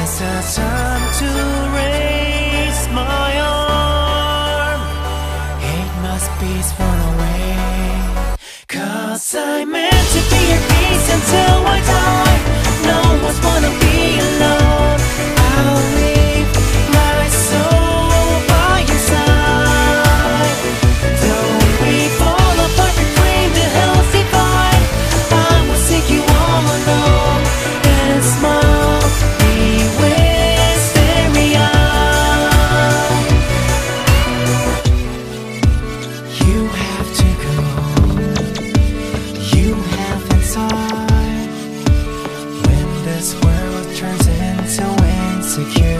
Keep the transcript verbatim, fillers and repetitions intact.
the time to raise my arm. Hate must be thrown away, 'cause I meant to be at peace until I die. No one's wanna be alone. I'll leave my soul by your side. Though we fall apart between the hills divide, I will seek you all alone and smile. Be wisteria. You have to go. You have inside. When this world turns into insecure,